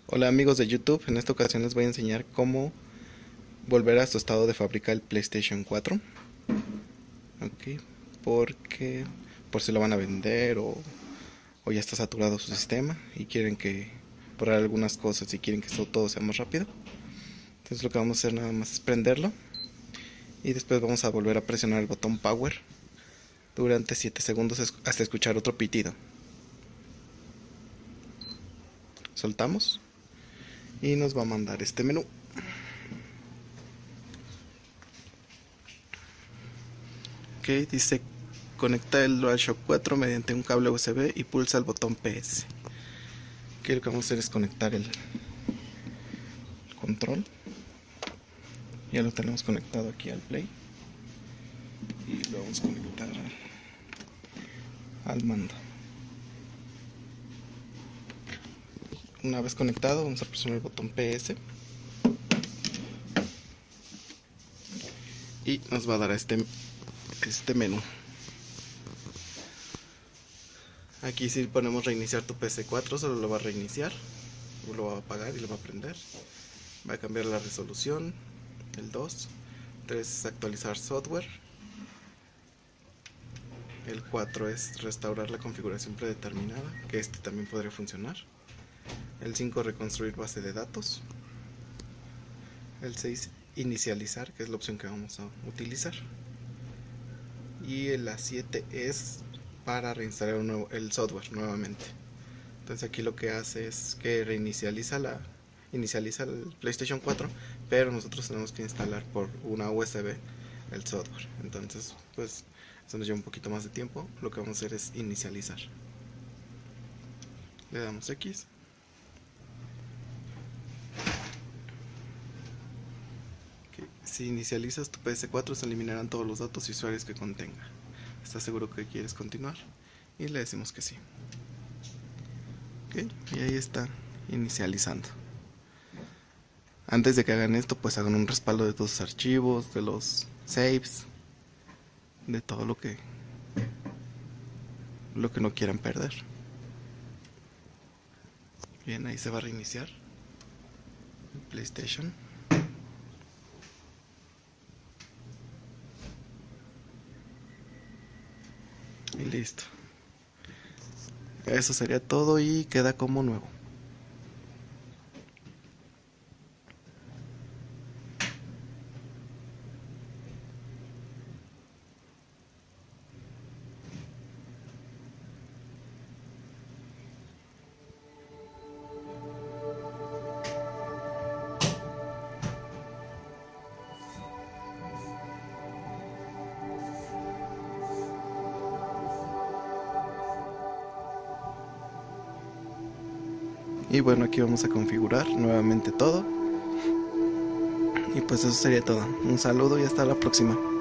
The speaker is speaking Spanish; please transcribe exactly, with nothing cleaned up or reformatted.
Hola amigos de YouTube, en esta ocasión les voy a enseñar cómo volver a su estado de fábrica el PlayStation cuatro. Ok, porque por si lo van a vender o, o ya está saturado su sistema y quieren que probar algunas cosas y quieren que esto todo sea más rápido. Entonces lo que vamos a hacer nada más es prenderlo y después vamos a volver a presionar el botón Power durante siete segundos hasta escuchar otro pitido. Soltamos y nos va a mandar este menú. Ok, dice conecta el DualShock cuatro mediante un cable U S B y pulsa el botón P S. Aquí lo que vamos a hacer es conectar el control. Ya lo tenemos conectado aquí al Play y lo vamos a conectar al mando. Una vez conectado, vamos a presionar el botón P S y nos va a dar este, este menú. Aquí si ponemos reiniciar tu P S cuatro, solo lo va a reiniciar, lo va a apagar y lo va a prender. Va a cambiar la resolución, el dos. tres es actualizar software. El cuatro es restaurar la configuración predeterminada, que este también podría funcionar. El cinco reconstruir base de datos. El seis inicializar, que es la opción que vamos a utilizar. Y la siete es para reinstalar un nuevo, el software nuevamente. Entonces aquí lo que hace es que reinicializa la inicializa el PlayStation cuatro, pero nosotros tenemos que instalar por una U S B el software. Entonces pues eso nos lleva un poquito más de tiempo. Lo que vamos a hacer es inicializar. Le damos X. Si inicializas tu P S cuatro, se eliminarán todos los datos y usuarios que contenga. ¿Estás seguro que quieres continuar? Y le decimos que sí. Ok, y ahí está inicializando. Antes de que hagan esto, pues hagan un respaldo de todos los archivos, de los saves, de todo lo que lo que no quieran perder. Bien, ahí se va a reiniciar el PlayStation. Y listo. Eso sería todo y queda como nuevo. Y bueno, aquí vamos a configurar nuevamente todo. Y pues eso sería todo. Un saludo y hasta la próxima.